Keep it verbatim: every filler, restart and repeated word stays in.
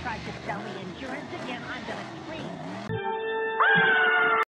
tries to sell me insurance again, I'm gonna scream.